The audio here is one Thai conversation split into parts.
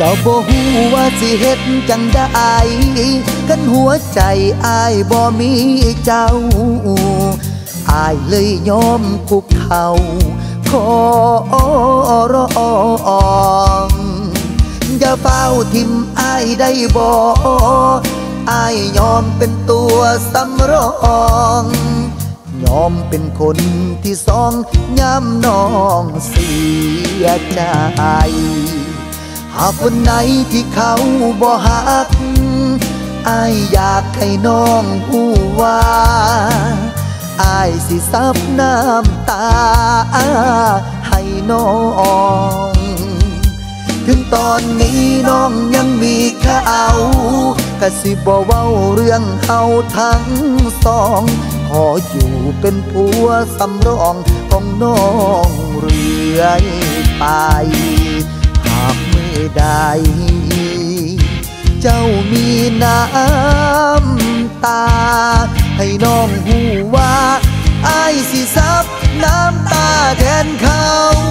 ก็บ่ฮู้ว่าสิเฮ็ดจังใดคันหัวใจอ้ายบ่มีเจ้าอ้ายเลยยอมคุกเข่าขอร้องอย่าเฝ้าทิมอ้ายได้บ่อ้ายยอมเป็นตัวสำรองยอมเป็นคนที่สองย้ำน้องเสียใจหากวันไหนที่เขาบ่ฮักอ้ายอยากให้น้องฮู้ว่าอ้ายสิซับน้ำตาให้น้องถึงตอนนี้น้องยังมีเขาก็สิบ่เว้าเรื่องเฮาทั้งสองขออยู่เป็นผัวสำรองของน้องเรื่อยไปหากมือใดเจ้ามีน้ำตาให้น้องฮู้ว่าอ้ายสิซับน้ำตาแทนเขา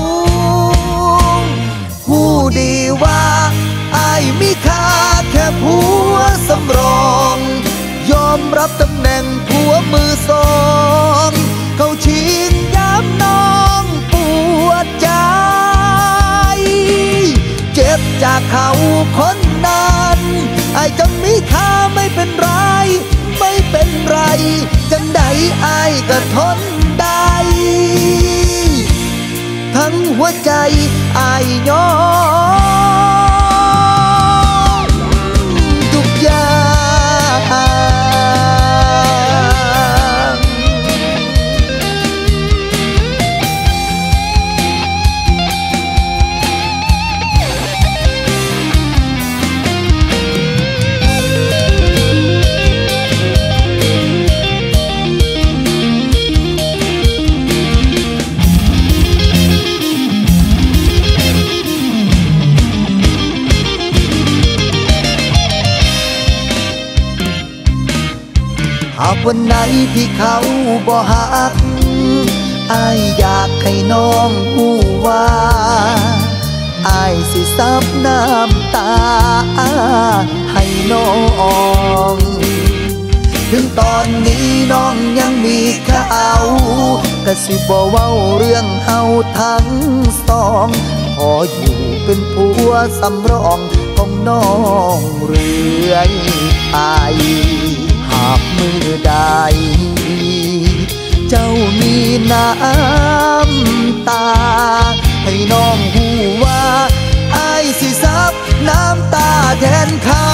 ฮู้ดีว่าอ้ายมีค่าแค่ผัวสำรองยอมรับตำแหน่งผัวมือสองเขาชิงย้ำน้องปวดใจเจ็บจากเขาคนนั้นอ้ายจะมีค่าไม่เป็นไรไม่เป็นไรจังใดอ้ายก็ทนได้ทั้งหัวใจอ้ายยอมทุกอย่างหากวันไหนที่เขาบ่ฮักอ้ายอยากให้น้องฮู้ว่าอ้ายสิซับน้ำตาให้น้องถึงตอนนี้น้องยังมีเขาก็สิบ่เว้าเรื่องเฮาทั้งสองขออยู่เป็นผัวสำรองของน้องเรื่อยไปหากมือใดเจ้ามีน้ำตาให้น้องฮู้ว่าอ้ายสิซับน้ำตาแทนเขา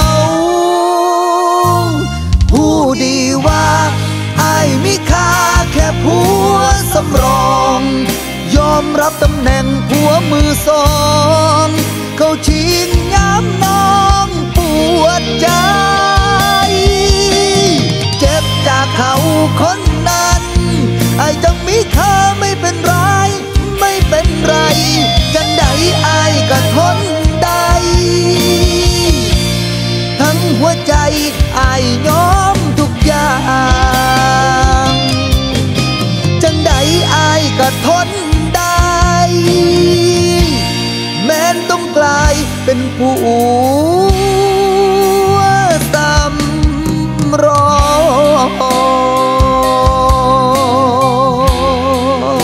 ฮู้ดีว่าอ้ายมีค่าแค่ผัวสำรองยอมรับตำแหน่งผัวมือสองเขาชิงย้ำน้องปวดใจเจ็บจากเขาคนนั้นอ้ายจะมีค่าไม่เป็นไรไม่เป็นไรจังใดอ้ายก็ทนได้ทั้งหัวใจอ้ายยอมทุกอย่างจังใดอ้ายก็ทนได้แม้นต้องกลายเป็นผัวสำรอง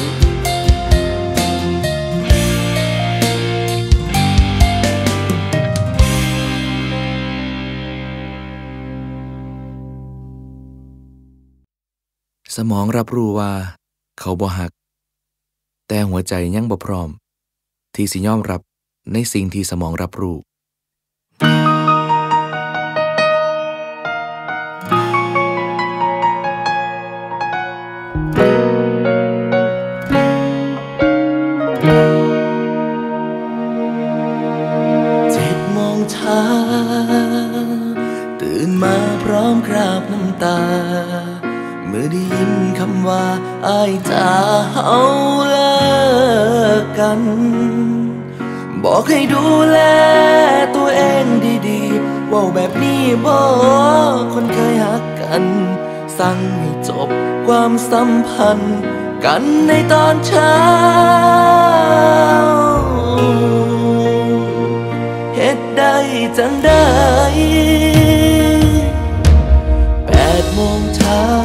สมองรับรู้ว่าเขาบ่ฮักแต่หัวใจยังบ่พร้อมที่สิยอมรับในสิ่งที่สมองรับรู้ 7 โมงเช้าตื่นมาพร้อมคราบน้ำตาเมื่อได้ยินคำว่าอ้ายจะเฮาเลิกกันบอกให้ดูแลตัวเองดีๆว่าแบบนี้บ่คนเคยฮักกันสั่งให้จบความสัมพันธ์กันในตอนเช้าเหจังได้8 โมงเช้า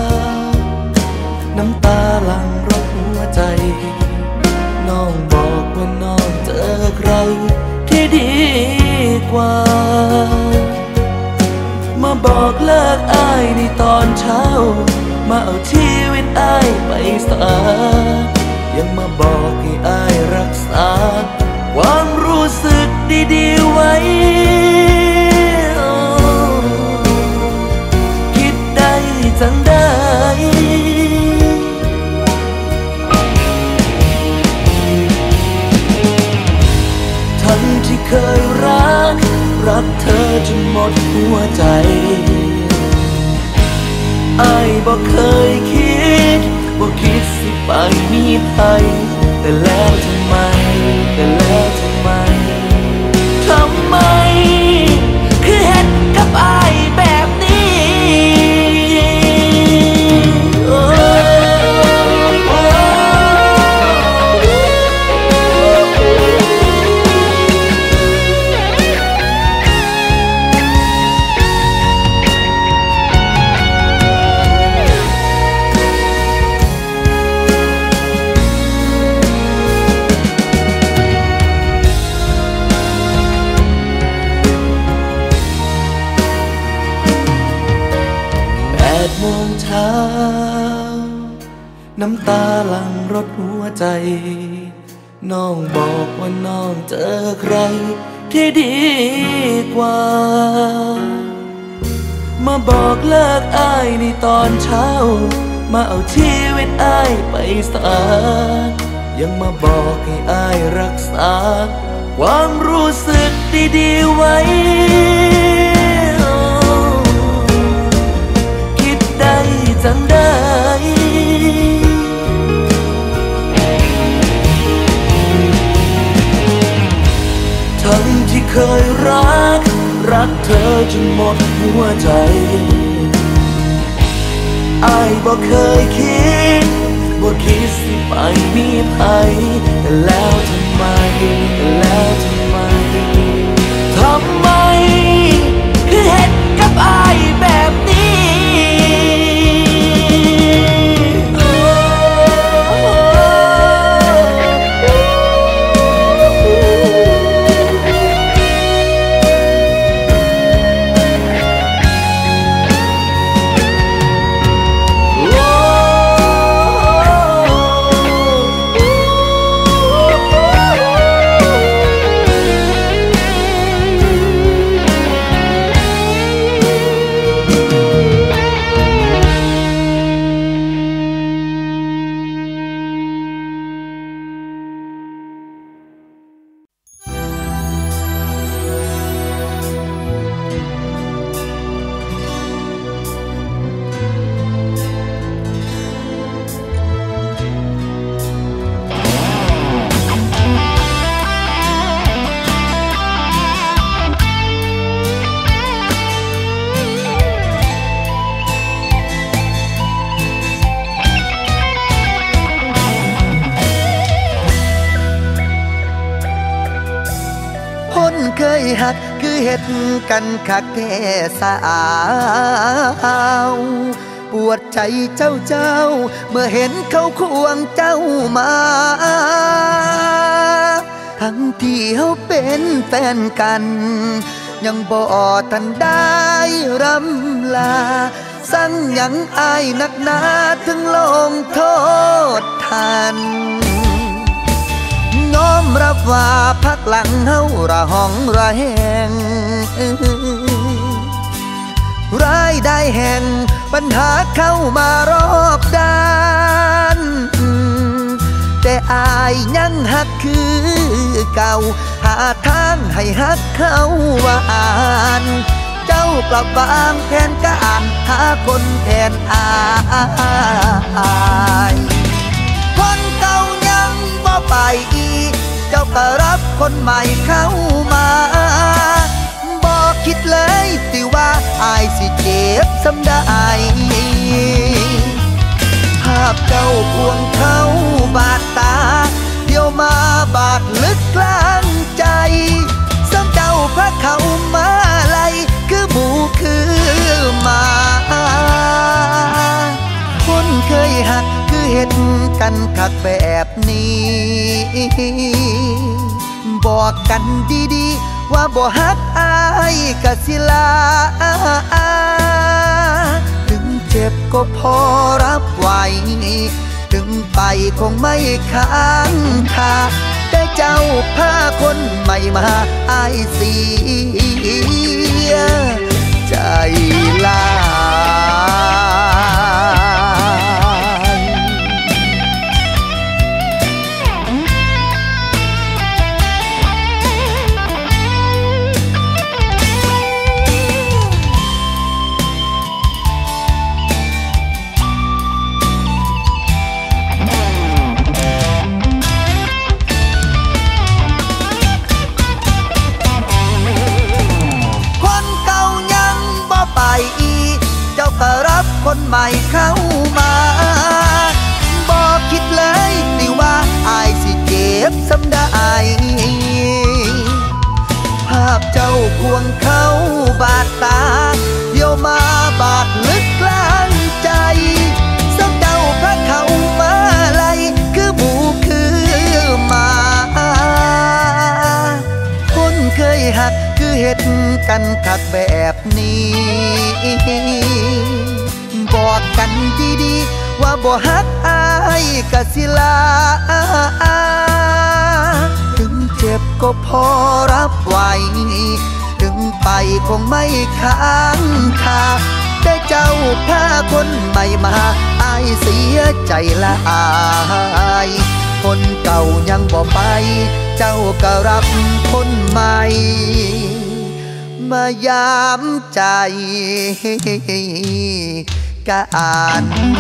น้ำตาหลั่งรดหัวใจน้องบอกว่าน้องเจอใครที่ดีกว่ามาบอกเลิกอ้ายในตอนเช้ามาเอาชีวิตอ้ายไปสายังมาบอกให้อ้ายรักษาความรู้สึกดีๆไว้คิดได้จังได้ทั้งที่เคยรักเธอจนหมดหัวใจอ้ายบอกเคยคิดสิไปมีภัยแต่แล้วทำไมคือเห็นกับอ้ายแบบนี้8 โมงเช้าน้ำตาหลั่งรดหัวใจน้องบอกว่าน้องเจอใครที่ดีกว่ามาบอกเลิกอ้ายในตอนเช้ามาเอาชีวิตอ้ายไปสายังมาบอกให้อ้ายรักษาความรู้สึกดีๆไว้จังได้ทั้งที่เคยรักเธอจนหมดหัวใจอ้ายบอกเคยคิดสิไปมีภัยแต่แล้วทำไมคือเห็นกับอ้ายแบบนี้เคยหักคือเฮ็ดกันคักแท้สาวปวดใจเจ้าเมื่อเห็นเขาควงเจ้ามาทั้งที่เขาเป็นแฟนกันยังบ่ทันได้รำลาสั่งยังอายนักหนาถึงลงโทษทันน้อมรับว่าพักหลังเฮาระหองระแหงรายได้แห่งปัญหาเข้ามารอบด้านแต่อายยังหักคือเก่าหาทางให้หักเขาหวานเจ้ากลับวางแผนการหาคนแทนอายคนเก่ายังบ่ไปเจ้าก็รับคนใหม่เข้ามาบอกคิดเลยสิว่าอายสิเจ็บซ้ำได้ภาพเจ้าควงเขาบาดตาเดี๋ยวมาบาดลึกกลางใจซ้ำเจ้าพระเขากันคักแบบนี้บอกกันดีๆว่าบ่ฮักอายกะสิลาถึงเจ็บก็พอรับไหวถึงไปคงไม่ค้างคาแต่เจ้าพาคนใหม่มาอายเสียใจลายก็รับคนใหม่เข้ามาบอกคิดเลยติว่าอายสิเจ็บสำได้ภาพเจ้าควงเขาบาดตาเดี๋ยวมาบาดลึกกลางใจสักเจ้าพระเขามาไล่คือหมูคือหมาคนเคยหักคือเห็ดกันคักแบบนี้บอกกันดีๆว่าบ่ฮักอายกะสิลาถึงเจ็บก็พอรับไหวถึงไปคงไม่ค้างคาแต่เจ้าพาคนใหม่มาอายเสียใจละอายคนเก่ายังบ่ไปเจ้าก็รับคนใหม่มายามใจกะอ่าน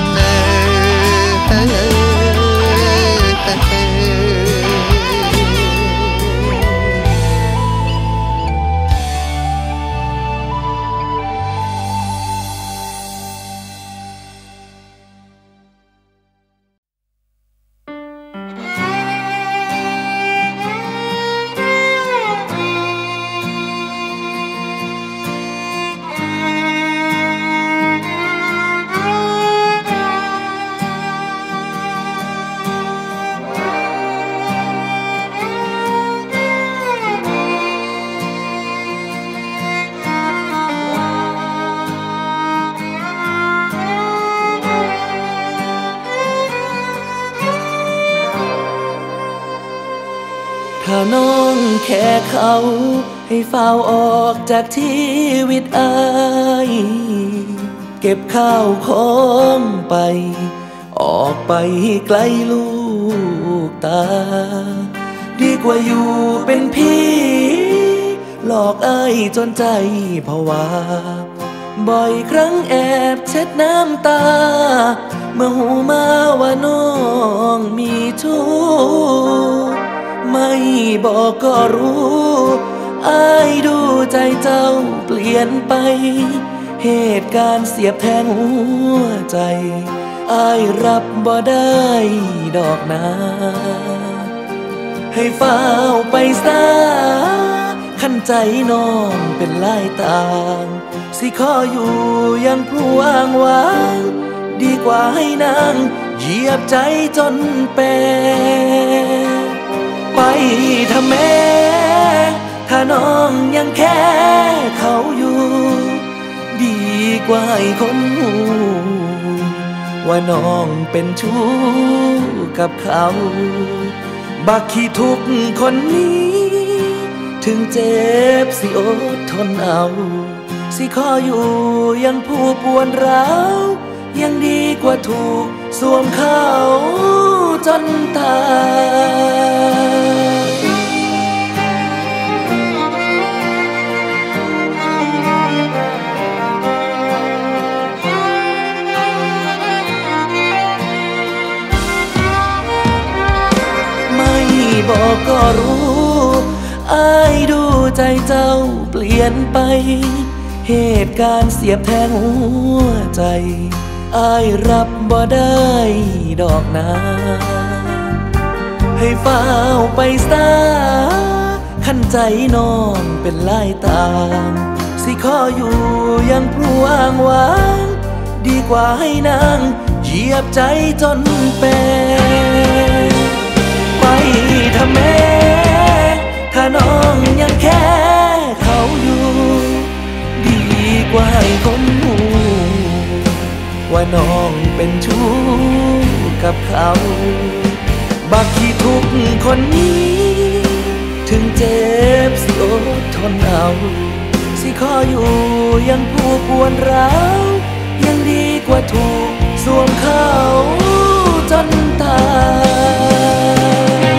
ถ้าน้องแค่เขาให้เฝ้าออกจากชีวิตอายเก็บข้าวของไปออกไปไกลลูกตาดีกว่าอยู่เป็นพี่หลอกอายจนใจผวาบ่อยครั้งแอบเช็ดน้ำตาเมื่อหูมาว่าน้องมีชู้ไม่บอกก็รู้อายดูใจเจ้าเปลี่ยนไปเหตุการณ์เสียบแทงหัวใจอายรับบ่ได้ดอกนาให้เฝ้าไปซะขันใจน้องเป็นลายต่างสิขออยู่ยังพลวงวางดีกว่าให้นางเหยียบใจจนเป็นไปทำแม่ถ้าน้องยังแค่เขาอยู่ดีกว่าให้คนหูว่าน้องเป็นชู้กับเขาบักขี้ทุกคนนี้ถึงเจ็บสิอดทนเอาสิขออยู่ยังผู้ปวนร้าวยังดีกว่าถูกสวมเขาจนตายไม่บอกก็รู้อายดูใจเจ้าเปลี่ยนไปเหตุการณ์เสียบแทงหัวใจอายรับบ่ได้ดอกนาให้เฝ้าไปซะขันใจน้องเป็นลายต่างสิขออยู่ยังพลวงวางดีกว่าให้นางเหยียบใจจนเป็นไปทำแม่ถ้าน้องยังแค่เขาอยู่ดีกว่าให้คนหูว่าน้องเป็นชู้กับเขาบักขี้ทุกคนนี้ถึงเจ็บสิอดทนเอาสิขออยู่ยังผู้ปวนร้าวยังดีกว่าถูกสวมเขาจนตาย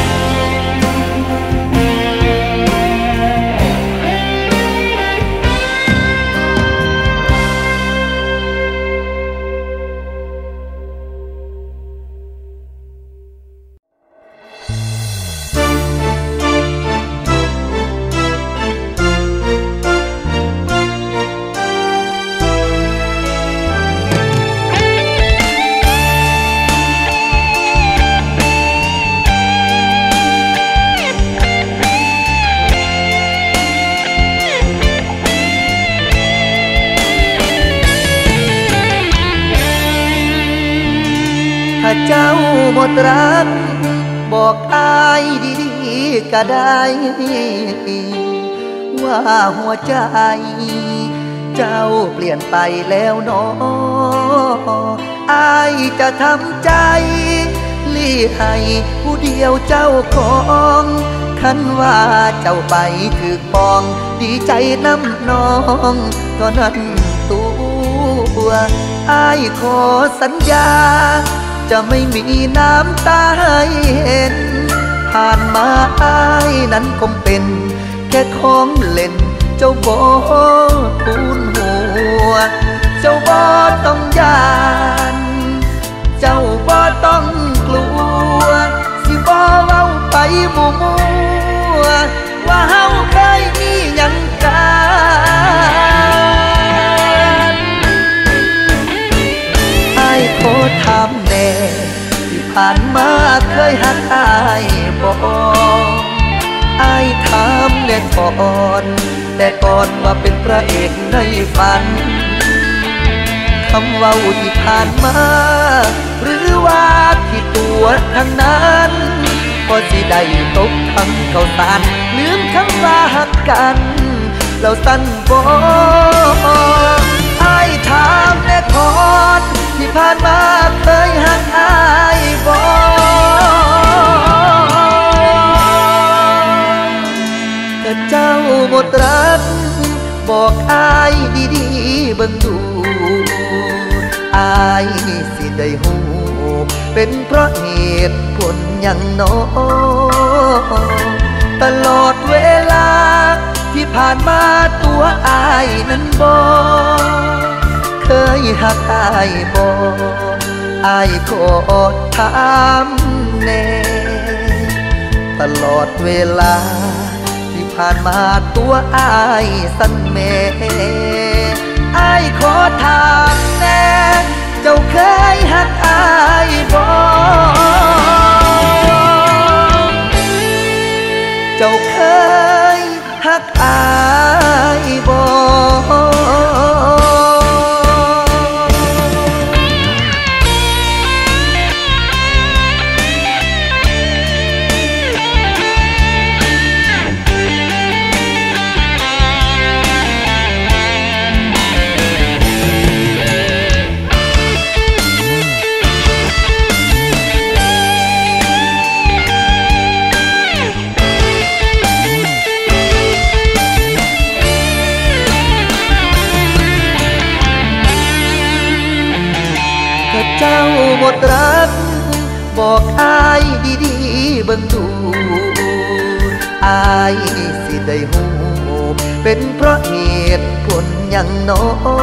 ถ้าเจ้าหมดรักบอกอายดีๆก็ได้ว่าหัวใจเจ้าเปลี่ยนไปแล้วเนาะอายจะทำใจลี่ให้ผู้เดียวเจ้าของคันว่าเจ้าไปถือปองดีใจน้ำน้องก็นั่นตัวอายขอสัญญาจะไม่มีน้ำตาให้เห็นผ่านมาอายนั้นคงเป็นแค่ของเล่นเจ้าบ่ทูลหัวเจ้าบ่ต้องยานเจ้าบ่ต้องกลัวสิบ่เว้าไปมั่วว่าเฮาเคยมีหยังกันอายขอถามแน่ที่ผ่านมาเคยหักอายบ่อายถามแน่ก่อนแต่ก่อนว่าเป็นพระเอกในฝันคำเว้าที่ผ่านมาหรือว่าที่ตัวทั้งนั้นก็สิได้ตกคำเข้าสารลืมคำว่าหักกันเราสั้นบ่อายถามแน่ก่อนที่ผ่านมาเคยหักอายบ่ถ้าเจ้าหมดรักบอกอายดีๆเบิ่งดูอายสิได้หูเป็นเพราะเหตุผลหยังน้อตลอดเวลาที่ผ่านมาตัวอายนั้นบ่เคยหักอายบ่อายขอถามแน่ตลอดเวลาที่ผ่านมาตัวอายสั่นแม่อายขอถามแน่เจ้าเคยหักอายบ่เจ้าเคยหักอายบ่ หมดรักบอกอายดีๆเบิ่งดูอายสิได้หูเป็นเพราะเหตุผลหยังน้อ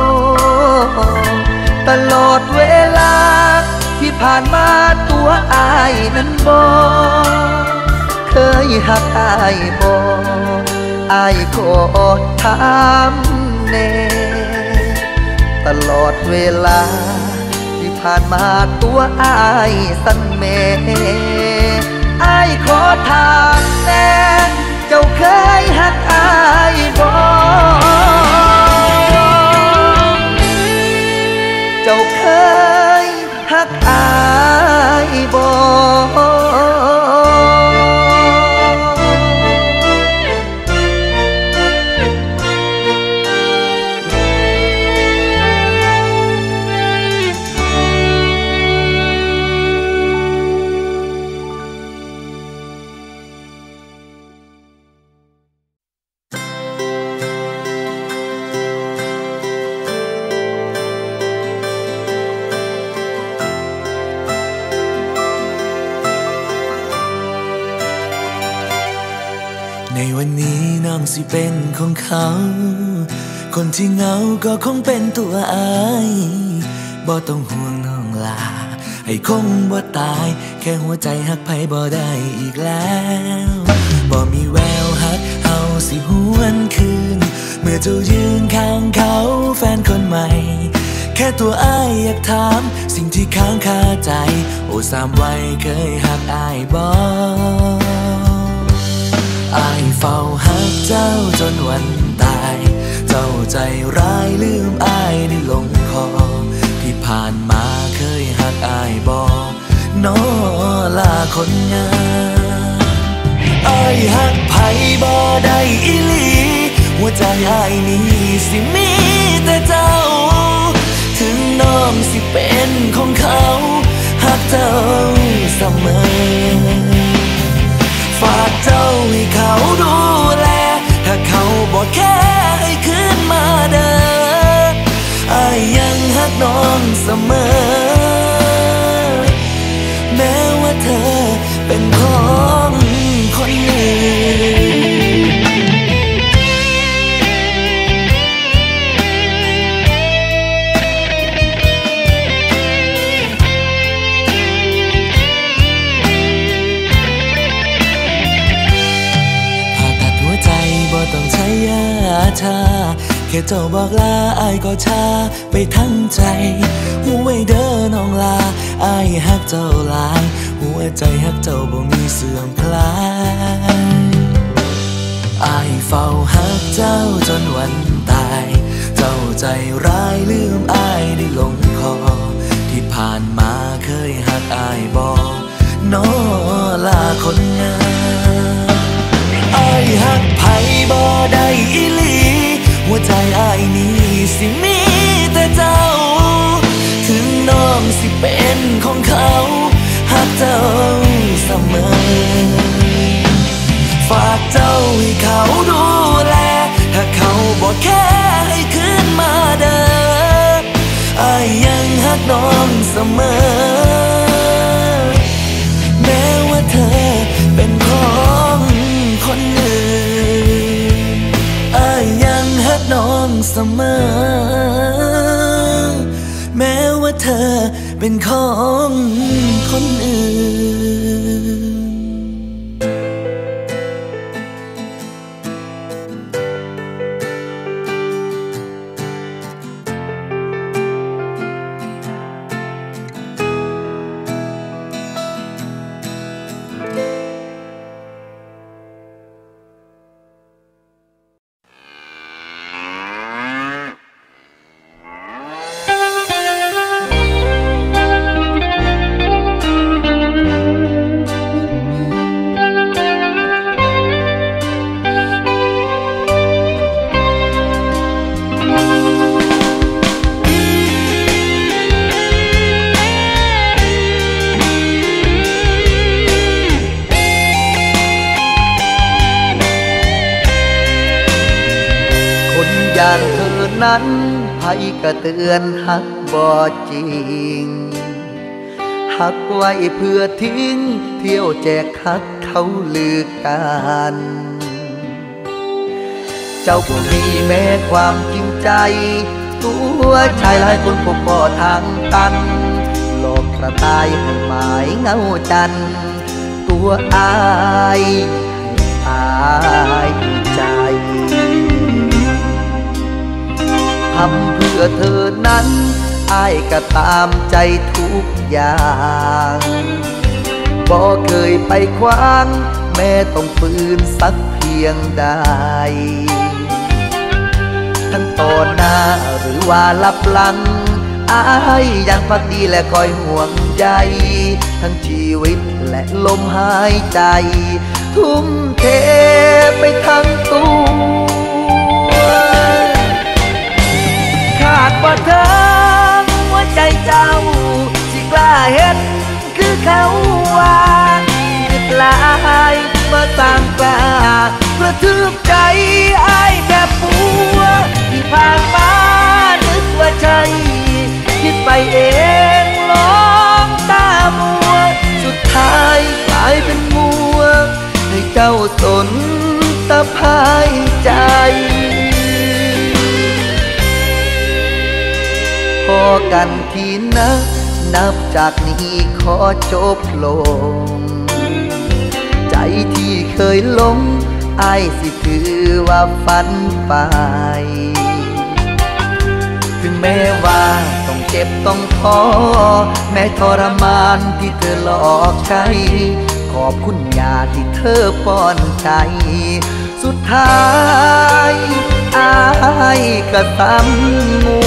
ตลอดเวลาที่ผ่านมาตัวอายนั้นบ่เคยหักอายบ่อายขอถามแน่ตลอดเวลาที่ผ่านมาตัวอายสั่นแม่อายขอถามแน่เจ้าเคยหักอายบ่เจ้าเคยฮักอายบ่ในวันนี้น้องสิเป็นของเขาคนที่เหงาก็คงเป็นตัวอายบ่ต้องห่วงน้องลาให้คงบ่ตายแค่หัวใจหักไผบ่ได้อีกแล้วบ่มีแววฮักเฮาสิหวนคืนเมื่อเจ้ายืนข้างเขาแฟนคนใหม่แค่ตัวอ้ายอยากถามสิ่งที่ค้างคาใจโอ้สามวัยเคยหักอ้ายบ่อ้ายเฝ้าหักเจ้าจนวันตายเจ้าใจร้ายลืมอ้ายได้ลงคอที่ผ่านมาเคยหักอ้ายบ่น้อลาคนงามอ้ายหักไผบ่ได้อีหลีหัวใจอ้ายนี้สิมีแต่เจ้าถึงน้องสิเป็นของเขาหักเจ้าเสมอฝากเจ้าให้เขาดูแลถ้าเขาบอกแค่ให้คืนมาเด้ออ้ายยังหักน้องเสมอแม้ว่าเธอเป็นของคนอื่นต้องใช้ยาชาแค่เจ้าบอกลาอ้ายก็ชาไปทั้งใจหูไว้เด้อน้องลาอ้ายฮักเจ้าหลายหัวใจฮักเจ้าบ่มีเสื่อมคลายอ้ายเฝ้าฮักเจ้าจนวันตายเจ้าใจร้ายลืมอ้ายได้ลงคอที่ผ่านมาเคยฮักอ้ายบ่น้อลาคนงามอ้ายหักไผบ่ได้อีหลีหัวใจอ้ายนี้สิมีแต่เจ้าถึงน้องสิเป็นของเขาหักเจ้าเสมอฝากเจ้าให้เขาดูแลถ้าเขาบอกแค่ให้คืนมาเด้ออ้ายยังหักน้องเสมอแม้ว่าเธอเป็นของคนอื่นอ้ายยังหักน้องเสมอแม้ว่าเธอเป็นของคนอื่นอย่างเธอนั้นไผก็เตือนหักบ่จริงหักไว้เพื่อทิ้งเที่ยวแจกหักเขาลือกันเจ้าผู้มีแม้ความจริงใจตัวชายหลายคนพบบ่ทางตันหลอกกระต่ายให้หมายเงาจันตัวอายให้ตายใจทำเพื่อเธอนั้นอายก็ตามใจทุกอย่างบ่เคยไปขวางแม้ต้องฝืนสักเพียงใดทั้งต่อหน้าหรือว่าลับหลังอายยังภักดีและคอยห่วงใยทั้งชีวิตและลมหายใจทุ่มเทไปทั้งตัวขาดบ่เทิงหัวใจเจ้าสิกล้าเฮ็ดคือเขาว่าคิดหลายมาต่างกล้ากระทืบใจอายแบบปัวที่ผ่านมานึกว่าใช่คิดไปเองร้องตามัวสุดท้ายกลายเป็นมัวให้เจ้าสนตะพายใจพอกันทีนะนับจากนี้ขอจบลงใจที่เคยหลงอ้ายสิถือว่าฝันไปถึงแม้ว่าต้องเจ็บต้องท้อแม้ทรมานที่เธอหลอกใช้ขอบคุณยาที่เธอป้อนใจสุดท้ายอ้ายก็ตำงู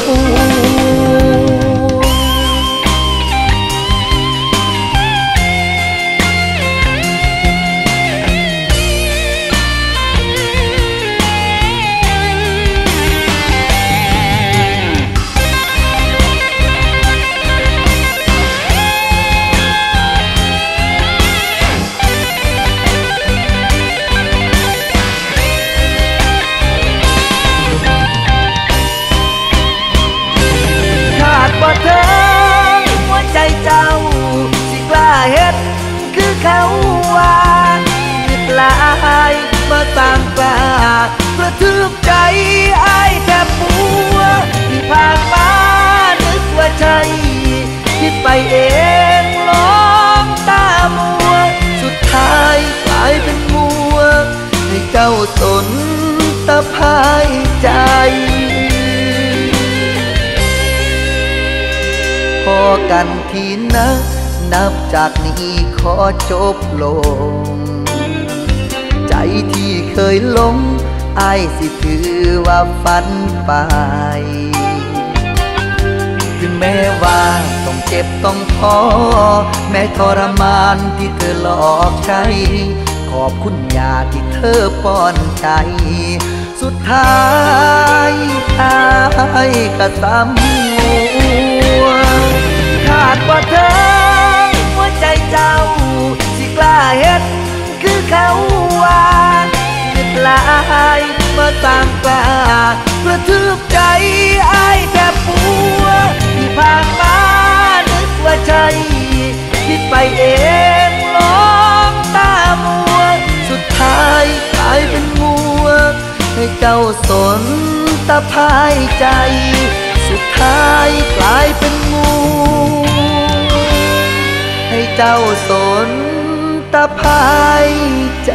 บ่เทิงหัวใจเจ้าสิกล้าเฮ็ดคือเขาว่าคิดหลายมาต่างกล้ากระทืบใจอ้ายแทบปัวที่ผ่านมานึกว่าใช่คิดไปเองร้องตามัวสุดท้ายกลายเป็นมัวให้เจ้าสนตะพายใจพอกันทีนะนับจากนี้ขอจบลงใจที่เคยหลงอ้ายสิถือว่าฝันไปถึงแม้ว่าต้องเจ็บต้องท้อแม้ทรมานที่เธอหลอกใช้ขอบคุณยาที่เธอป้อนใจสุดท้ายอ้ายก็ซ้ำขาดบ่เทิงหัวใจเจ้าสิกล้าเฮ็ดคือเขาว่าคิดหลายมาต่างกล้ากระทืบใจอ้ายแทบปัวที่ผ่านมานึกว่าใช่คิดไปเองร้องตามัวสุดท้ายกลายเป็นมัวให้เจ้าสนตะพายใจสุดท้ายกลายเป็นงูให้เจ้าสนตะพายใจ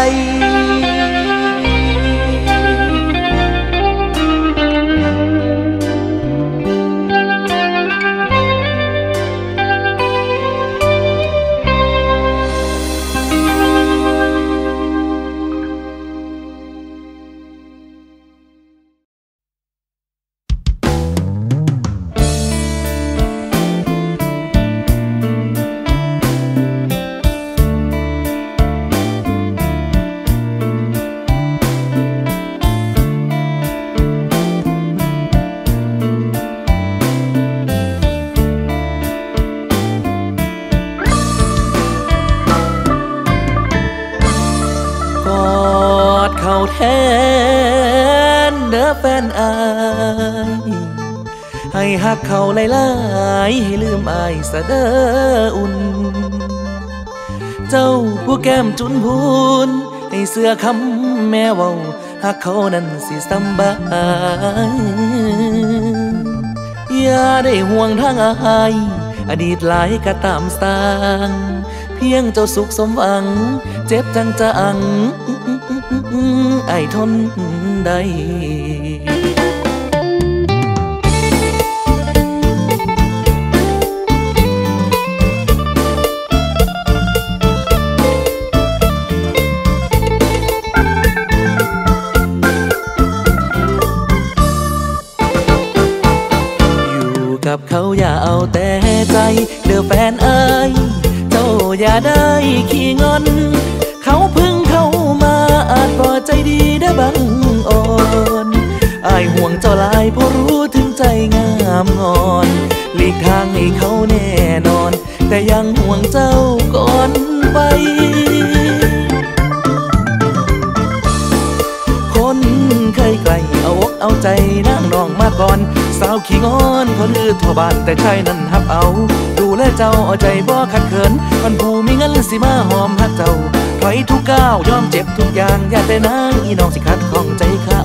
แทนเด้อแฟนอายให้หักเขาหลายๆให้ลืมอายซะเด้ออุ่นเจ้าผู้แก้มจุนพูนให้เสื้อคำแม่เว้าหักเขานั้นสิสำบายอย่าได้ห่วงทางอายอดีตหลายก็ตามสร้างเพียงเจ้าสุขสมหวังเจ็บจังจังอ้ายทนได้เขาอย่าเอาแต่ใจเด้อแฟนเอ้ยเจ้าอย่าได้ขี้งอนเขาเพิ่งเข้ามาอาจพอใจดีได้บังอ่อนอายห่วงเจ้าหลายเพราะรู้ถึงใจงามงอนหลีกทางให้เขาแน่นอนแต่ยังห่วงเจ้าก่อนไปคนเคยไกลเอาอกเอาใจนางน้องมาก่อนสาวขี้งอนเขาลือทั่วบ้านแต่ชายนั้นฮับเอาดูแลเจ้าเอาใจบ่ขัดเขินคนผู้มีเงินสิมาหอมฮักเจ้าถอยทุกก้าวยอมเจ็บทุกอย่างอย่าแต่นางอีน้องสิขัดข้องใจเขา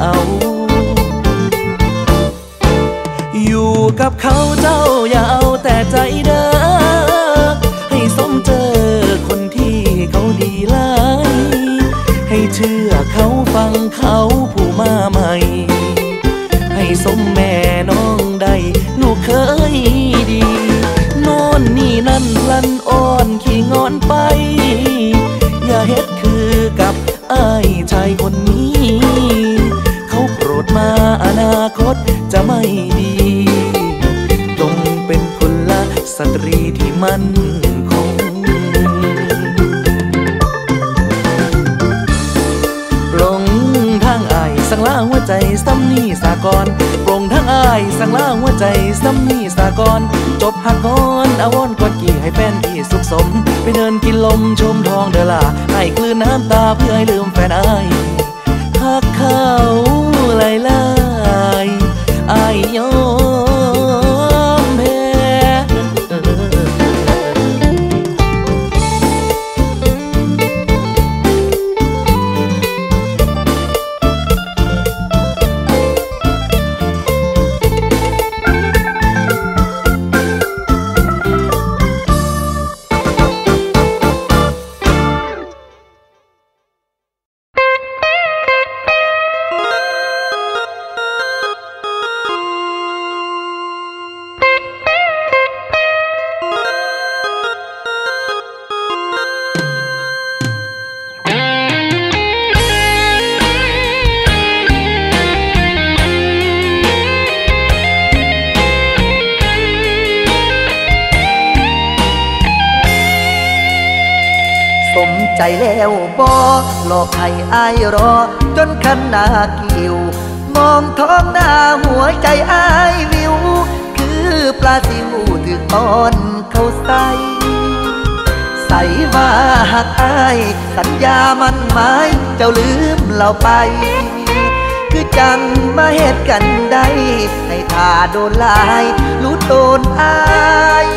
อยู่กับเขาเจ้าอย่าเอาแต่ใจเด้อให้สมเจอคนที่เขาดีหลายให้เชื่อเขาฟังเขาผู้มาใหม่ให้สมแม่น้องได้ลูกเคยดีโน่นนี่นั่นลันอ่อนขี้งอนไปอย่าเฮ็ดคือกับอ้ายชายคนนี้เขาโกรธมาอนาคตจะไม่ดีต้องเป็นกุลสตรีที่มั่นคงปลงทางอ้ายสั่งลาหัวใจซ้ำนี่สากรปลงทางอ้ายสั่งลาหัวใจซ้ำนี่สากรจบหักงอนอาวรกอดกี่ให้แฟนที่สุขสมไปเดินกินลมชมทองเดอล่าให้กลืนน้ำตาเพื่อให้ลืมแฟนอ้ายหักเขาหลายหลายอ้ายยอมแพ้ใจแล้วบ่หลอกให้อายรอจนคันหน้ากิวมองท้องหน้าหัวใจอายวิวคือปลาซิวถึกตอนเขาใส่ว่าหักอายสัญญามันหมายเจ้าลืมเราไปคือจังมาเหตุกันได้ให้ท่าโดนลายรู้โดนอาย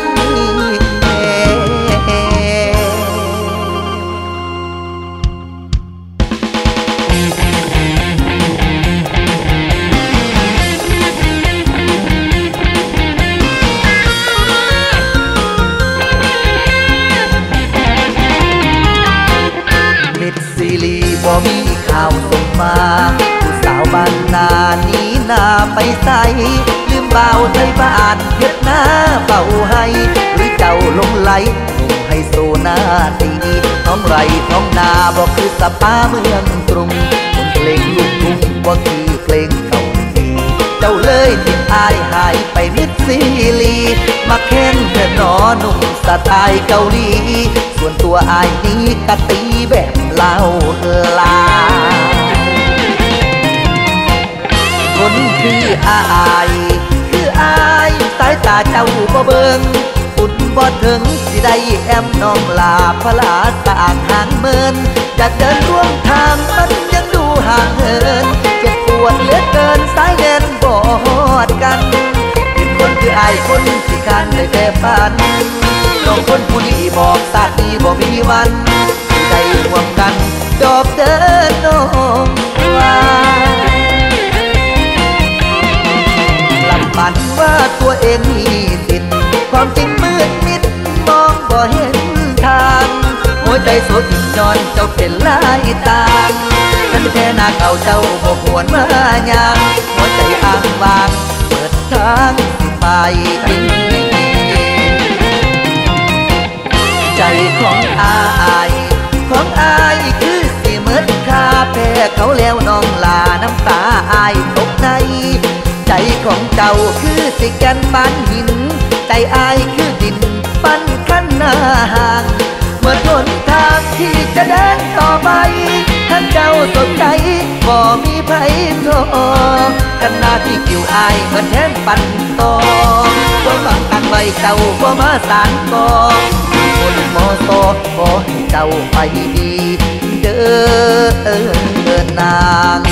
บ่มีข่าวส่งมาผู้สาวบ้านนานี้นาไปใส่ลืมเบาไทยบ้านเฮ็ดหน้าเป่าให้หรือเจ้าลงไหลหนุ่มให้โซหน้าตีท้องไรท้องนาบ่คือสปาเมืองกรุงคนเพลงลูกทุ่งบ่คือเพลงเก่าดีเจ้าเลยทิ้งอายหายไปมิดซีลีมาแข่งเถิดหนอหนุ่มสไตล์เกาหลีส่วนตัวอายนี้กะตีแบบเล่าลาคนคืออายสายตาเจ้าบ่เบิ่งอุ่นบ่ถึงสิได้แอมน้องลาพลาสางห่างเมินจะเดินร่วมทางมันยังดูห่างเหินเจ็บปวดเหลือเกินสายแดนบ่ฮอดกันเป็นคนคืออายคนที่คันได้แต่ฝันน้องคนผู้นี้บอกสาดนี้บ่มีวันใจห่วงกันดอกเดินน้องว่าลำพันว่าตัวเองมีสิทธิ์ความจริงมืดมิดมองบ่เห็นทางหัวใจโสดจอนเจ้าเป็นลายตางฉันแค่หน้าเก่าเจ้าบ่หวนมาอย่างหัวใจอ้างวางเปิดทางไปใจของอายคือสิเมิดค่าแพ้เขาแล้วน้องลาน้ำตาอายตกในใจของเจ้าคือสิแก่นปานหินใจอายคือดินปั้นขั้นหน้าห่างเมื่อหนทางที่จะเดินต่อไปท่านเจ้าสนใจบ่มีไผโทรขณะที่กิ่วอายเหมือนแทนปั่นต่อตัวฟังกันไว้เจ้าบ่มาสานต่อคนมอโซขอให้เจ้าไปดีเด้อนาง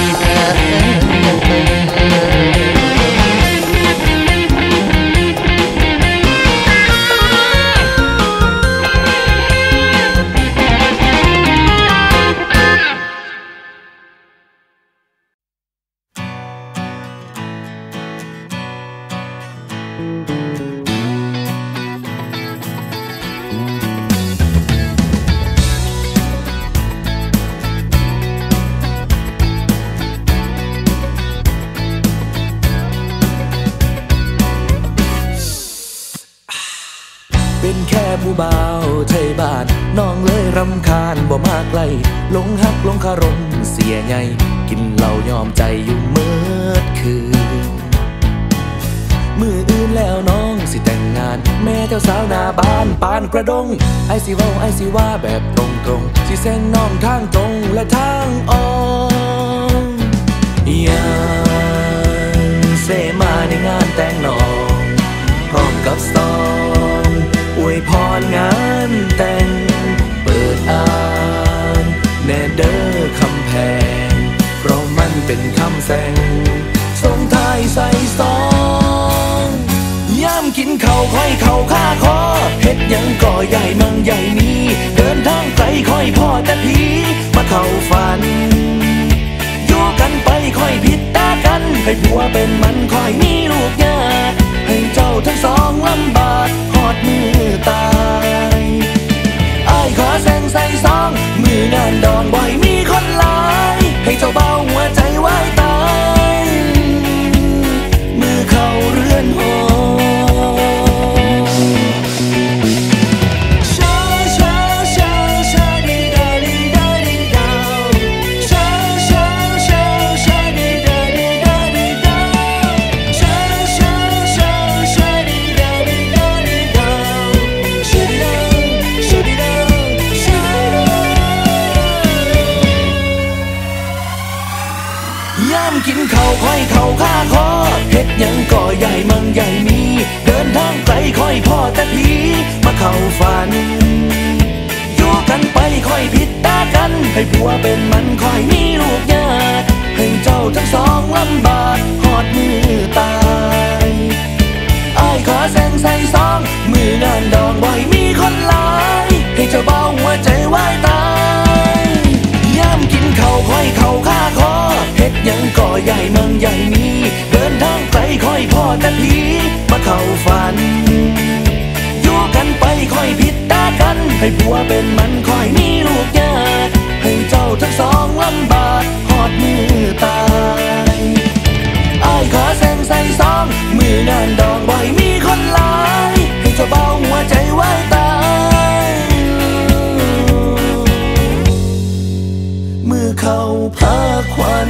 เป็นแค่ผู้บ่าวไทยบ้านน้องเลยรำคาญบ่มาไกลหลงฮักหลงคารมเสียใหญ่กินเหล้ายอมใจอยู่เมื่อคืนมืออื่นแล้วน้องสิแต่งงานแม่เจ้าสาวหน้าบ้านปานกระดงไอสิเว้าไอสิว่าแบบตรงๆสิแซงน้องทางตรงและทางอ้อมยังเสมาในงานแต่งน้องพร้อมกับซองอวยพรงานแต่งเปิดอ่านแน่เด้อคำแพงเพราะมันเป็นคำแซงส่งท้ายใส่ซองย่ำกินข้าวค่อยเข้าข้าคอเฮ็ดยังก่อใหญ่มังใหญ่นี้เดินทางไกลค่อยพ่อแต่ผีมาเข้าฝันอยู่กันไปค่อยผิดตากันให้ผัวเป็นมันค่อยมีลูกยากให้เจ้าทั้งสองลำบากหอดมือตายอ้ายขอแซงใส่ซองมืองานดองบ่อยมีคนหลายให้เจ้าเบาหัวใจไว้ตายมือเข้าเรือนหอกินข้าวค่อยเข้าข้าคอเฮ็ดยังก่อใหญ่มังใหญ่มีเดินทางไกลค่อยพ่อแต่ผีมาเข้าฝันอยู่กันไปค่อยผิดตากันให้ผัวเป็นมันค่อยมีลูกยากให้เจ้าทั้งสองลำบากหอดมือตายอ้ายขอแซงใส่ซองมืองานดองบ่อยมีคนหลายให้เจ้าเบาหัวใจไว้ตายย่ำกินข้าวค่อยเข้าข้าคอเฮ็ดยังก่อใหญ่มังใหญ่มีเดินทางไกลค่อยพ่อแต่ผีมาเข้าฝันอยู่กันไปค่อยผิดตากันให้ผัวเป็นมันค่อยมีลูกยากให้เจ้าทั้งสองลำบากหอดมือตายอ้ายขอแซงใส่ซองมืองานดองบ่อยมีคนหลายให้เจ้าเบาหัวใจไว้ตายมือเข้าพาควัน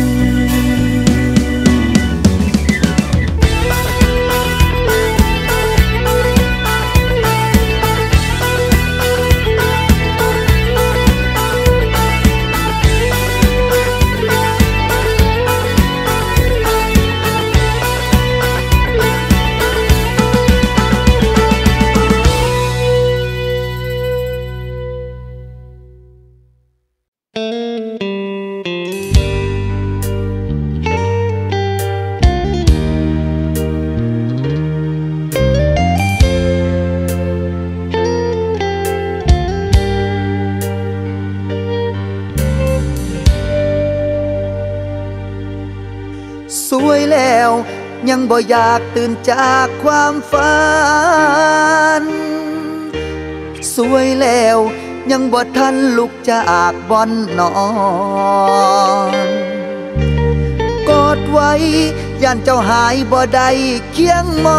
สวยแล้วยังบ่อยากตื่นจากความฝันสวยแล้วยังบ่ทันลุกจากบ่อนนอนกอดไว้ย่านเจ้าหายบ่ได้เคียงม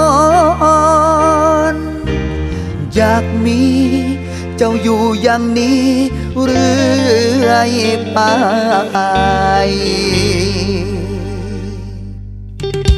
อนอยากมีเจ้าอยู่อย่างนี้เรื่อยไป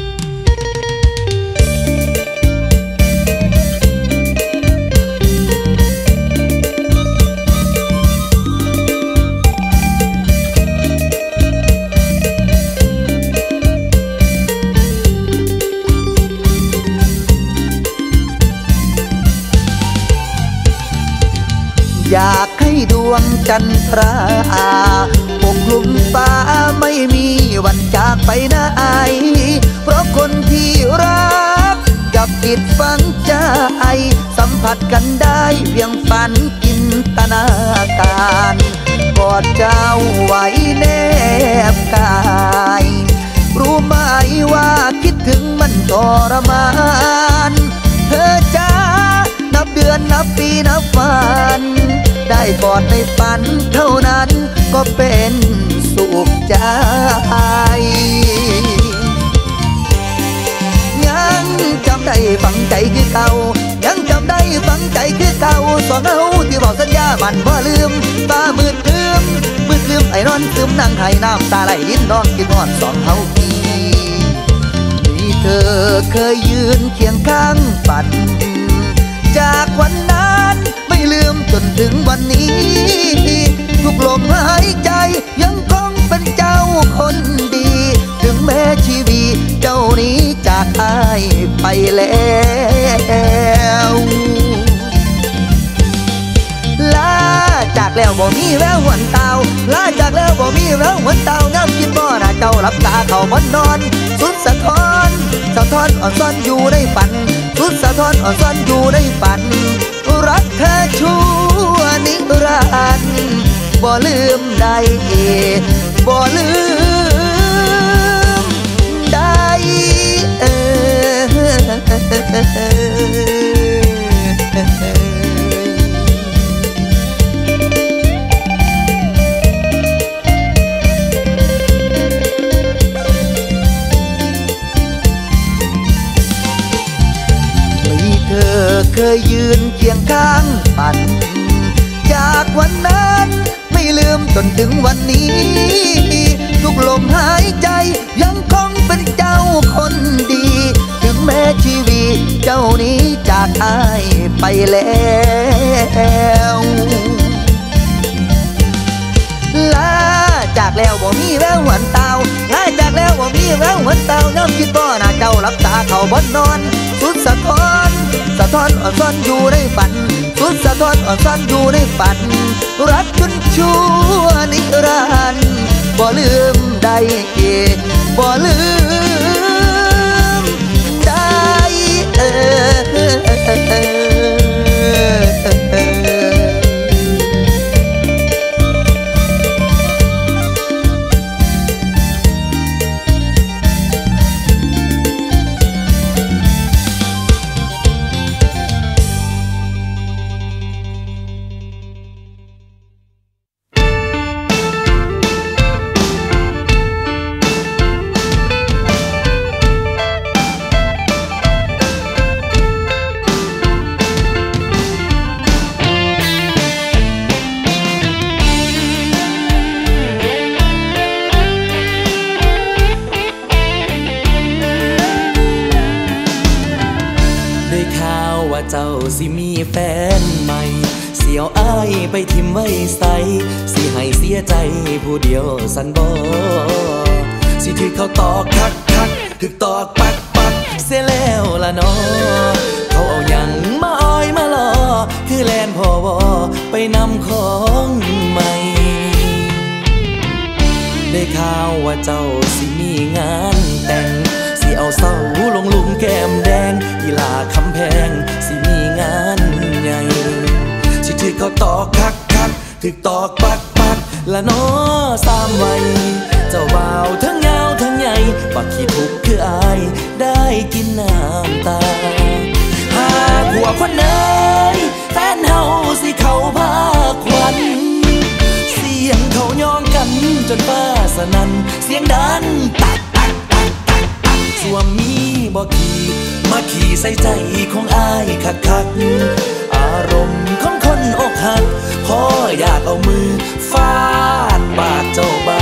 อยากให้ดวงจันทราปกคลุมฟ้าไม่มีวันจากไปไหนเพราะคนที่รักกับจิตฝังใจสัมผัสกันได้เพียงฝันจินตนาการกอดเจ้าไว้แนบกายรู้ไหมว่าคิดถึงมันทรมานเธอจ้านับเดือนนับปีนับวันได้กอดในฝันเท่านั้นก็เป็นสุขใจยังจำได้ฝังใจคือเก่ายังจำได้ฝังใจคือเก่าสองเฮาที่บอกสัญญามันบ่ลืมฟ้ามืดครึ้มไอ้นอนซึมนั่งไห้น้ำตาไหลลิ้นร้องกินนอนสองเฮาพี่มีเธอเคยยืนเคียงข้างฝันจากวันนั้นไม่ลืมจนถึงวันนี้ทุกลมหายใจยังคงเป็นเจ้าคนดีถึงแม้ชีวิตเจ้านี้จากอ้ายไปแล้วลาจากแล้วบ่มีแววหวนเตาลาจากแล้วบ่มีแววหวนเตาน้ำกินบ่อน่ะเจ้าหลับตาเข้าบนนอนสุดสะท้อนอ่อนซ่อนอยู่ในฝันสุดสะท้อนอ่อนซ่อนอยู่ในฝันรักเธอชั่วนิรันดร์บ่ลืมได้บ่ลืมได้เคยยืนเคียงข้างฝันจากวันนั้นไม่ลืมจนถึงวันนี้ทุกลมหายใจยังคงเป็นเจ้าคนดีถึงแม้ชีวิตเจ้านี้จากอ้ายไปแล้วลาจากแล้วบ่มีแววหวนเตาลาจากแล้วบ่มีแววหวนเตาน้ำคิดบ่น่าเจ้าหลับตาเข้าบนนอนสุดสะท้อนอ่อนซ่อนอยู่ในฝันสุดสะท้อนอ่อนซ่อนอยู่ในฝันรักจนชั่วนิรันดร์บ่ลืมได้บ่ลืมได้เจ้าสิมีแฟนใหม่เสียวอ้ายไปทิมไว้ใส่สิให้เสียใจผู้เดียวสันบ่สิถือเขาตอกคักถึกตอกปักเสียแล้วล่ะน้อเขาเอาหยังมาอ้อยมาล่อคือแลนพ่อบ่ไปนำของใหม่ได้ข่าวว่าเจ้าสิมีงานแต่งสิเอาเศร้าลงลุมแก้มแดงอีลาคำแพงสิมีงานใหญ่สิถือเขาตอกคักถึกตอกปักละน้อสามวัยเจ้าบ่าวทั้งยาวทั้งใหญ่บักขี้ทุกข์คืออายได้กินน้ำตาหากหัวคนเนยแฟนเฮาสิเขาพาควันเสียงเขาย่องกันจนฟ้าสนั่นเสียงดังตักส่วมมีบ่ขี่มาขี่ใส่ใจของอายคักอารมณ์ของคนอกหักพออยากเอามือฟาดปากเจ้าบ่าว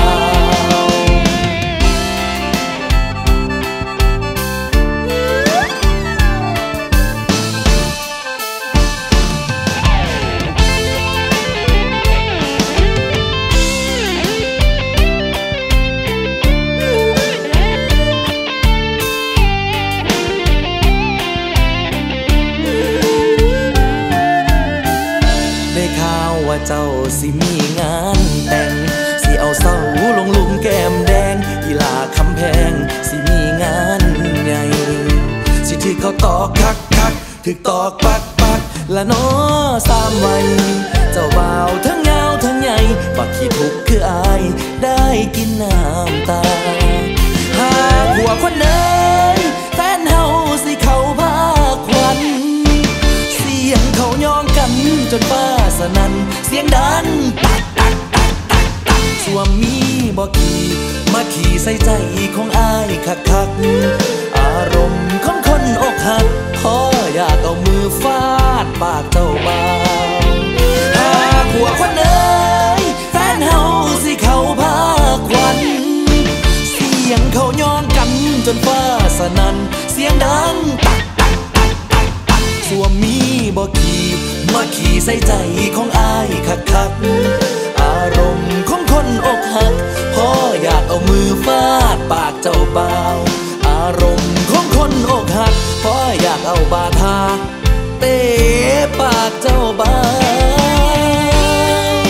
วเจ้าสิมีงานแต่งสิเอาเศร้าลงลุมแก้มแดงอีลาคำแพงสิมีงานใหญ่สิถือเขาตอกคักคักถึกตอกปักปักละน้อสามวัยเจ้าบ่าวทั้งยาวทั้งใหญ่บักขี้ทุกข์คืออายได้กินน้ำตาหากหัวคนเนยแฟนเฮาสิเขาพาควันเสียงเขายองกันจนฟ้าสนั่นเสียงดังตักตักตักตักตักสวมมีบ่ขี่มาขี่ใส่ใจของอายคักคักอารมณ์ของคนอกหักพออยากเอามือฟาดปากเจ้าบ่าวหากหัวคนเอ๋ยแฟนเฮาสิเขาพาควันเสียงเขาย้อนกันจนฟ้าสนั่นเสียงดังตักตักตักตักตักสวมมีบ่ขี่มาขี่ใส่ใจของอายคักคักอารมณ์ของคนอกหักพออยากเอามือฟาดปากเจ้าบ่าวอารมณ์ของคนอกหักพออยากเอาบาทาเตะปากเจ้าบ่าว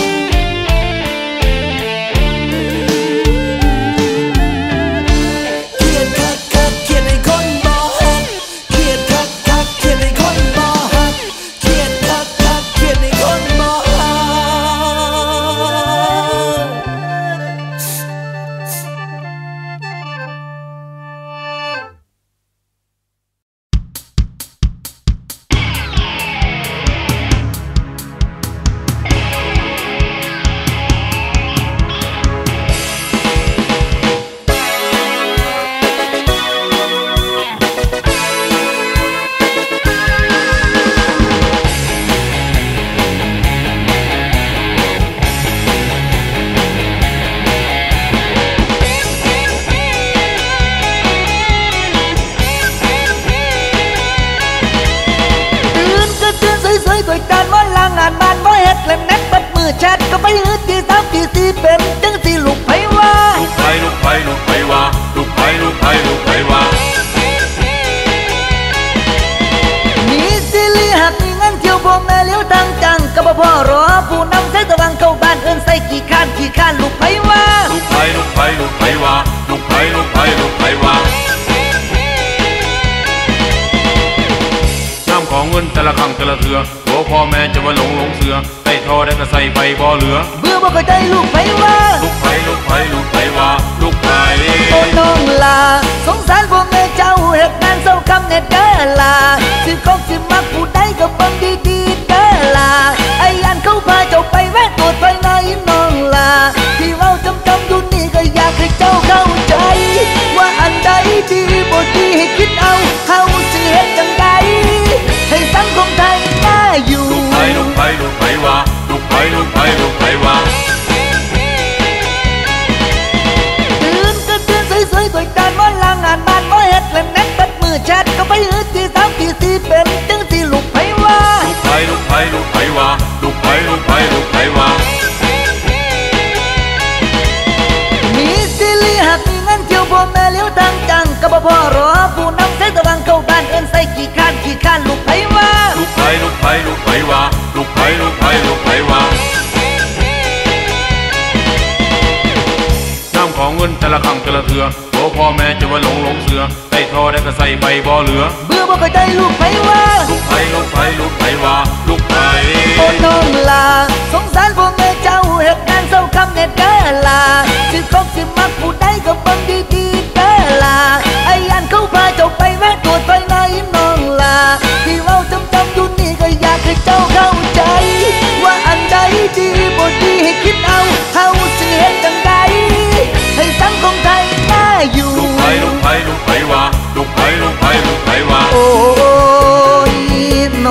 เครียดคักคักเครียดให้คนบ่ฮักเครียดคักคักเครียดให้คนบ่ฮักเครียดคักคักเครียดให้คนบ่ฮักแชทก็ไปหืดที่สามที่สี่เป็นจังสิลูกไผว่าลูกไผลูกไผลูกไผว่าลูกไผลูกไผลูกไผว่ามีสิลีหักมีเงินเที่ยวบ่แม่เลี้ยวทางจังก็บ่พอรอผู้นำใส่ตะวังเข้าบ้านเอิ้นใส่ขี้ข้านลูกไผว่าลูกไผลูกไผลูกไผว่าลูกไผลูกไผลูกไผว่าน้ำของเงินแต่ละครั้งแต่ละเถื่อโอ้พ่อแม่จะมาหลงเสือได้ทอได้ก็ใส่ไปบ่เหลือเบื่อบ่เข้าใจลูกไผว่าลูกไผลูกไผลูกไผว่าลูกไผโอ้น้องลาสงสารพ่อแม่เจ้าเฮ็ดงานเศร้าคำเน็ดเด้อลาสิคบสิมักผู้ใดก็เบิ่งดีๆเด้อลาไอ้อันเขาพาเจ้าไปแวะตรวจภายในน้องลาที่เว้าจำอยู่นี่ก็อยากให้เจ้าเข้าใจว่าอันใดดีบ่ดีให้คิดเอาเฮาสิเฮ็ดจังใดให้สังคมไทยน่าอยู่ลูกไผลูกไผลูกไผว่าลูกไผลูกไผลูกไผว่าตื่นก็ตื่นสวยๆก่อยการว่าลางานบ้านว่าเฮ็ดเล่นแน็ตเปิดมือแชทก็ไปหืดที่สามที่สี่เป็นจังสิลูกไผว่าลูกไผลูกไผลูกไผว่าลูกไผลูกไผลูกไผว่ามีสิลีหักมีเงินเที่ยวพ่อแม่เลี้ยวทางจังก็บ่พอรอผู้นำใส่ตะวังเข้าบ้านเอิ้นใส่ขี้ข้านลูกไผว่าลูกไผลูกไผลูกไผว่าลูกไผลูกไผลูกไผว่าน้ำของเงินแต่ละครั้งแต่ละเถื่อโอ้พ่อแม่จะมาหลงเสือได้ทอได้ก็ใส่ไปบ่เหลือเบื่อบ่เข้าใจลูกไผว่าลูกไผลูกไผลูกไผว่าลูกไผโอ้น้องลาสงสารพ่อแม่เจ้าเฮ็ดงานเศร้าคำเน็ดเด้อลาสิคบสิมักผู้ใดก็เบิ่งดีๆเด้อลาไอ้อันเขาพาเจ้าไปแวะตรวจภายในน้องลาที่เว้าจำอยู่นี่ก็อยากให้เจ้าเข้าใจว่าอันใดดีบ่ดีให้คิดเอาเฮาสิเฮ็ดจังใดให้สังคมไทยน่าอยู่ลูกไผลูกไผลูกไผว่าลูกไผลูกไผลูกไผว่าโอ้ยน้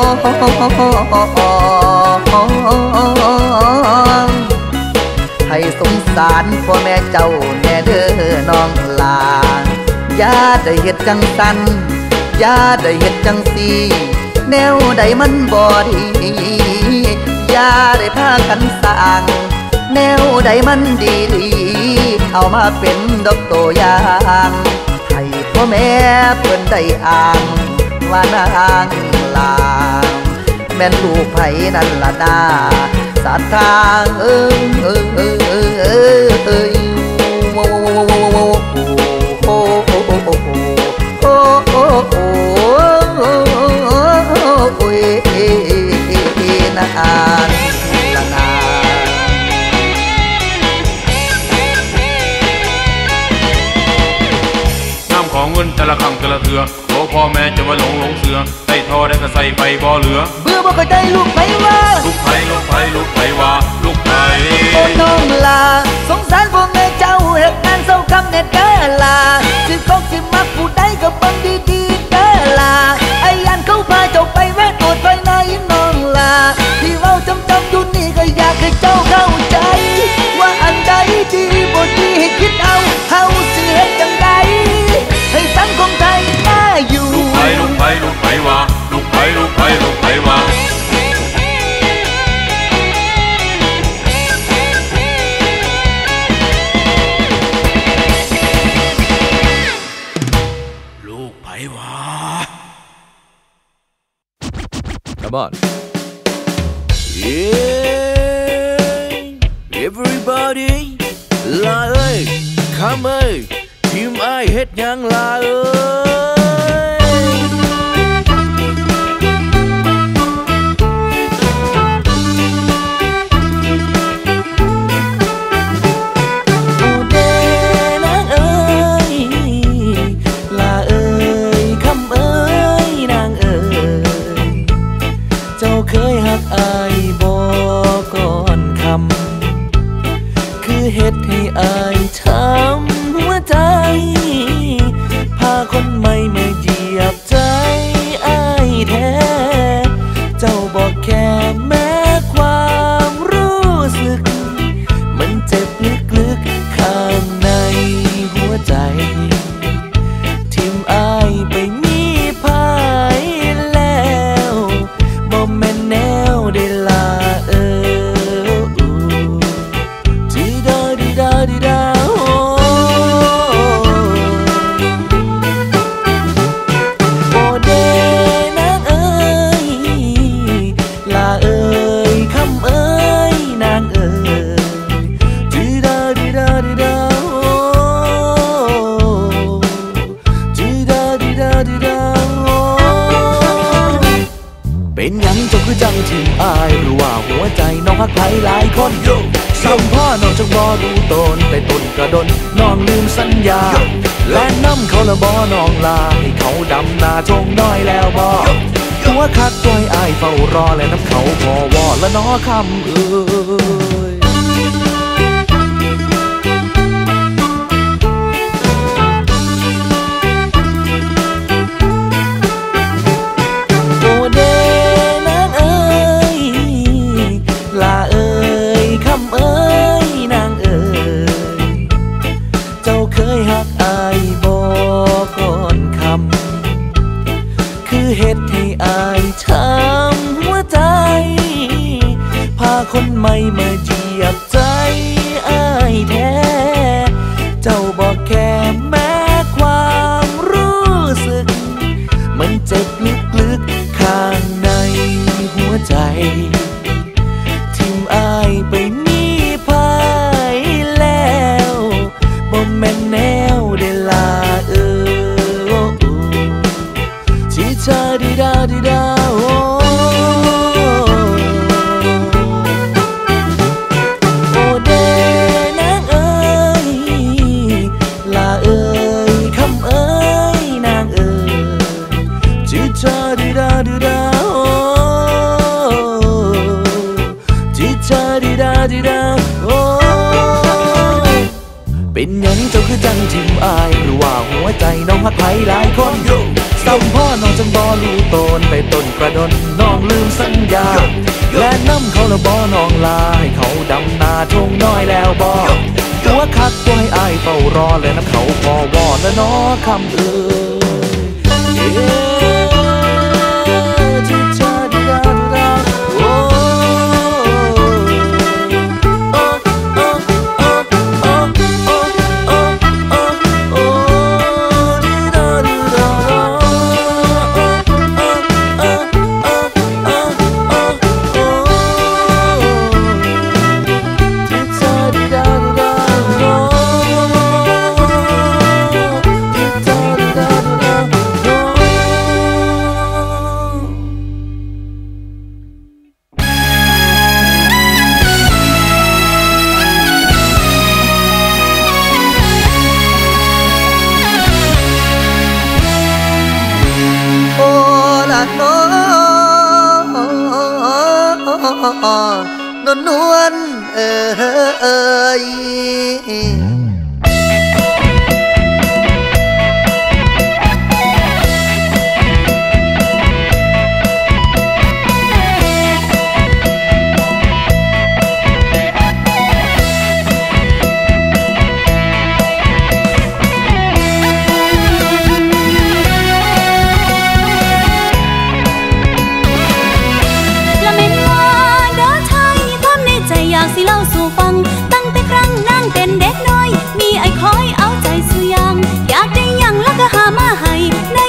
องให้สงสารพ่อแม่เจ้าแน่เด้อน้องลาอย่าได้เฮ็ดจังสันอย่าได้เฮ็ดจังสีแนวใดมันบ่ดีอย่าได้พากันสร้างแนวใดมันดีเอามาเป็นดอกตัวอย่างให้พ่อแม่เพิ่นได้อ่านว่านางลาแม่นลูกไผนั่นล่ะนาศรัทธาเงินแต่ละครั้งแต่ละเถื่อโอ้พ่อแม่จะมาหลงเสือใส่ทอได้ก็ใส่ไปบ่เหลือเบื่อบ่เข้าใจลูกไผว่าลูกไผว่าลูกไผโอ้น้องลาสงสารพ่อแม่เจ้าเหตุงานเศร้าคำเน็ตเด้อลาสิคงสิมักผู้ใดก็บังดีๆเด้อลาไอ้ยันเขาพาเจ้าไปแวะตรวจไฟในน้องลาที่เว้าจำอยู่นี่ก็อยากให้เจ้าเข้าใจว่าอันใดดีบ่ดีให้คิดเอาเฮาสิเฮ็ดจังใดให้สังคมไทยน่าอยู่ลูกไผว่าลูกไผว่าลูกไผว่า Come on Yeah Everybody ลาเอ้ยคำเอ้ยทีมไอเฮ็ดยังลาเอ้ยโอ้เด้นางเอ้ยลาเอ้ยคำเอ้ยนางเอ้ยเจ้าเคยหักอายบ่ก่อนคำคือเฮ็ดให้อายช้ำหัวใจพาคนใหม่มาเหยียบใจอ้ายแท้เจ้าบอกแค่แม้ความรู้สึกมันเจ็บลึกๆข้างในหัวใจทิ่มอ้ายไปมีภายแล้วบ่แม่นแนวได้ลาดีดาดีดาดีดาเป็นหยังเจ้าคือจังทิ่มอายหรือว่าหัวใจน้องหักใครหลายคนสัมพ่อน้องจังบ่รู้ตนแต่ตนกระดนน้องลืมสัญญาและน้ำเขาละบ่น้องลาให้เขาดำนาทงน้อยแล้วบ่ตัวคักตัวอายเฝ้ารอและน้ำเขาพอวอและน้อคำเอ้ยลาเอ้ยคำเอ้ยนางเอ้ยเจ้าเคยหักอายบ่ก่อนคำคือเฮ็ดให้อายช้ำหัวใจพาคนใหม่มาเหยียบใจอ้ายแท้เจ้าบอกแค่แม้ความรู้สึกมันเจ็บลึกๆข้างในหัวใจอายไปมีภายแล้วบ่แม่นแนวได้ลาชิชาดีดาดีดาโอ้เด้นางเอ้ยลาเอ้ยคำเอ้ยนางเอ้ยชิชาดีดาดีดาเป็นหยังเจ้าคือจังทิ่มอายหรือว่าหัวใจน้องหักใครหลายคนสัมพ่อน้องจังบ่รู้ตนแต่ตนกระดนน้องลืมสัญญาและน้ำเขาละบ่น้องลาให้เขาดำนาทงน้อยแล้วบ่ตัวคักตัวให้อายเฝ้ารอและน้ำเขาพอวอนและน้อคำเอ้ย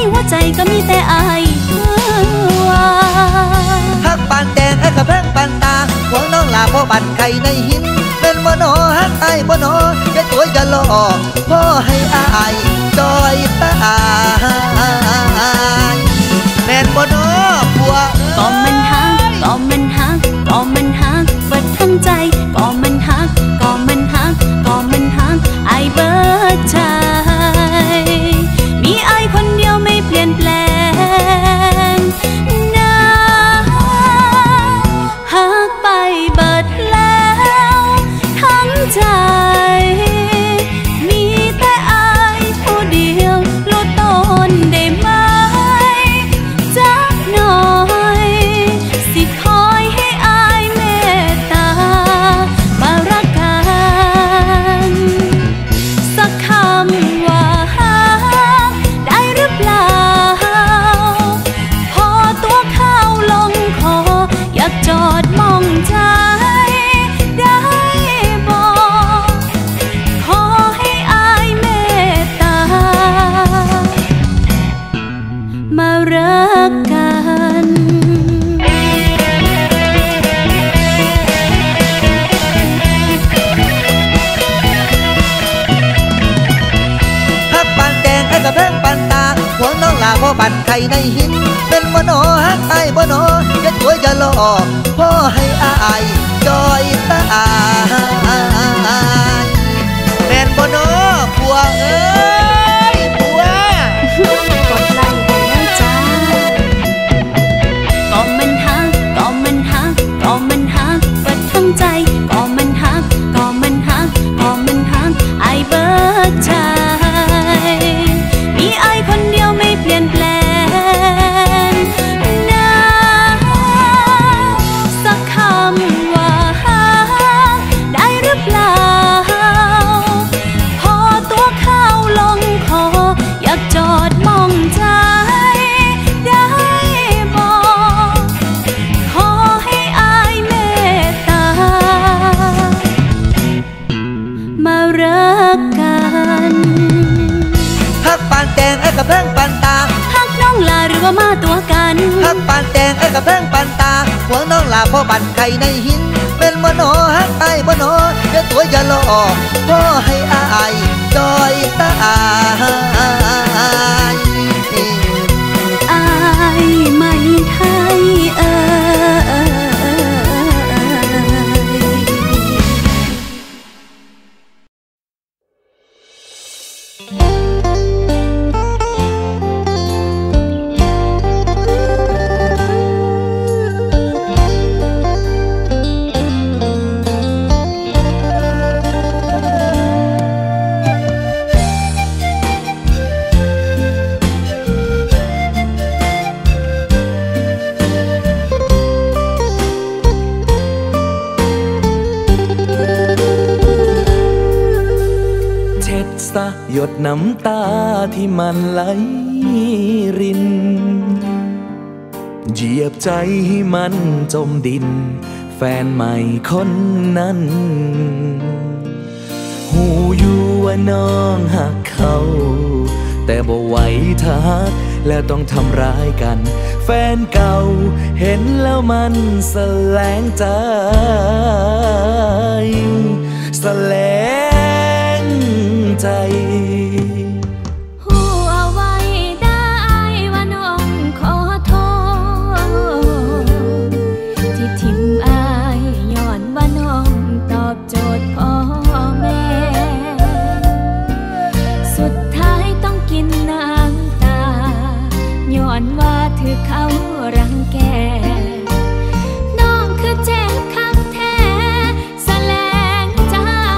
หัวใจก็มีแต่อายฮักปานแดงฮักกะแพงปานตาหวงน้องลาพ่อบันไข่ในหินเป็นบ่หนอฮักอายบ่หนออย่าตัวอย่าหลอกพ่อให้อายจอยตายแม่นบ่หนอผัวก็มันฮักก็มันฮักก็มันฮักเบิดทั้งใจก็มันฮักก็มันฮักก็มันฮักอายเบิดใจมีอายคนเดียวไม่เปลี่ยนแปลงนะฮักไปเบิดแล้วทั้งใจมีแต่อายผู้เดียวลดตนได้ไหมจักหน่อยสิคอยให้อายเมตตามารักกันสักคำว่าฮักได้หรือเปล่าพอตัวเข้าลงคออยากจอดมองใจได้บอกขอให้อายเมตตามารักกันฮักปานแดงฮักกะแพงปานตาหวงน้องลาพ่อบันไข่ในหินเป็นบ่หนอฮักอายบ่หนออย่าตัวอย่าหลอกพ่อให้อายจอยตายแม่นบ่หนอผัวเอ้ยผัวกดไลค์ให้แล้วจ้าก็มันฮักก็มันฮักก็มันฮักเบิดทั้งใจก็มันฮักก็มันฮักก็มันฮักอายเบิดใจมีอายคนเดียวไม่เปลี่ยนแปลงนะสักคำว่าฮักได้หรือเปล่าพอตัวเข้าลงคออยากจอดมองใจได้บอกขอให้อายเมตตามารักกันฮักปานแดงฮักกะแพงปานตาฮักน้องลาหรือว่ามาตัวกันฮักปานแดงฮักกะแพงปานตาหวงน้องลาพ่อบันไข่ในหินเป็นบ่หนอฮักอายบ่หนออย่าตัวอย่าหลอกพ่อให้อายจอยตายอายไม่ไทยหยดน้ำตาที่มันไหลรินเหยียบใจให้มันจมดินแฟนใหม่คนนั้นหูอยู่ว่าน้องหักเขาแต่บ่ไหวถ้าหักแล้วต้องทำร้ายกันแฟนเก่าเห็นแล้วมันแสลงใจแสลงใจหูเอาไว้ได้ว่าน้องขอโทษที่ทิมอายย้อนว่าน้องตอบโจทย์พ่อแม่สุดท้ายต้องกินน้ำตาย้อนว่าถือเขารังแกน้องคือเจ็บข้างแท้แสลงใจ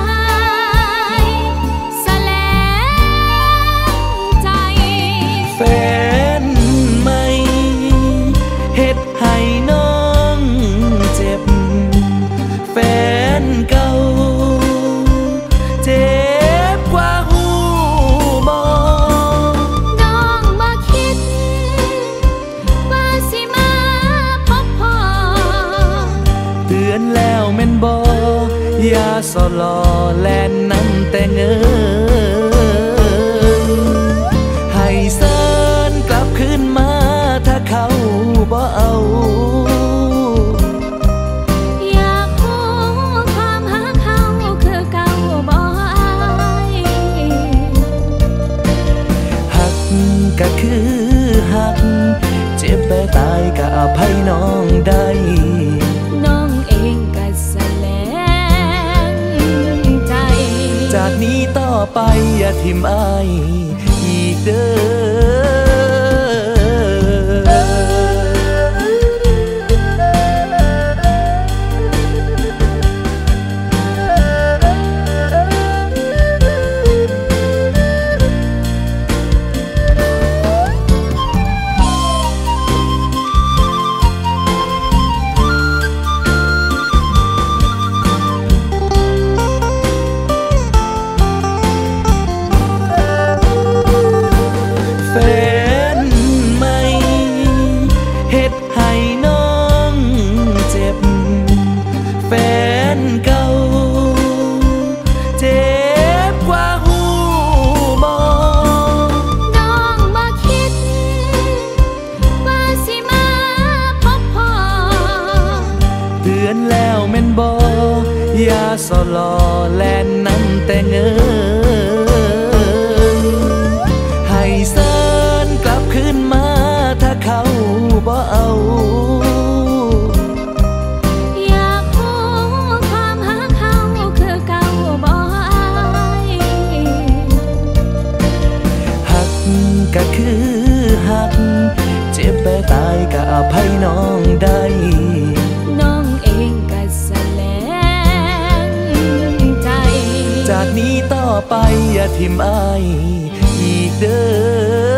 แฟนใหม่เฮ็ดให้น้องเจ็บแฟนเก่าเจ็บกว่าหูบ่ อย่าสอลอแลนนั้นแต่เงินให้เซินกลับภัยน้องได้น้องเองก็แสลงใจจากนี้ต่อไปอย่าทิมอ้ายอีกเด้ออย่าสอลอแลนน้ำแต่เงินให้เซินกลับคืนมาถ้าเขาบ่เอาอยากพูดความหาเขาคือเก่าบ่หักก็คือหักเจ็บแต่ตายก็อภัยน้องได้น้องเองก็แสลงจากนี้ต่อไปอย่าทิมอ้ายอีกเด้อ